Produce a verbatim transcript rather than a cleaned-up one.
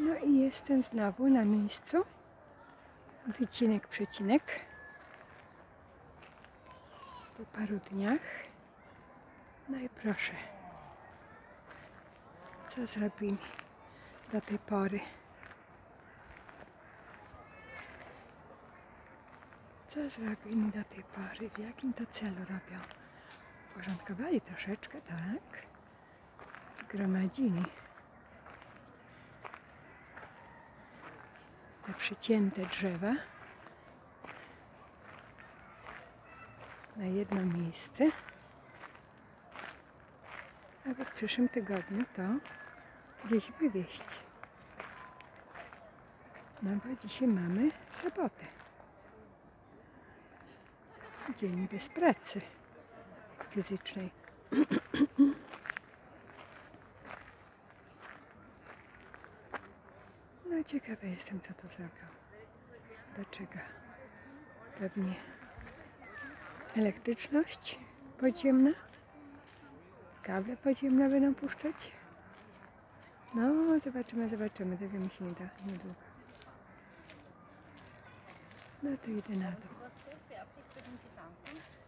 No i jestem znowu na miejscu. Wycinek, przecinek. Po paru dniach. No i proszę. Co zrobili do tej pory? Co zrobili do tej pory? W jakim to celu robią? Porządkowali troszeczkę, tak? Zgromadzili te przycięte drzewa na jedno miejsce, aby w przyszłym tygodniu to gdzieś wywieźć. No bo dzisiaj mamy sobotę. Dzień bez pracy fizycznej. No ciekawa jestem, co to zrobią. Dlaczego? Pewnie elektryczność podziemna? Kable podziemne będą puszczać? No, zobaczymy, zobaczymy. Dowiemy się niedługo. No to idę na dół.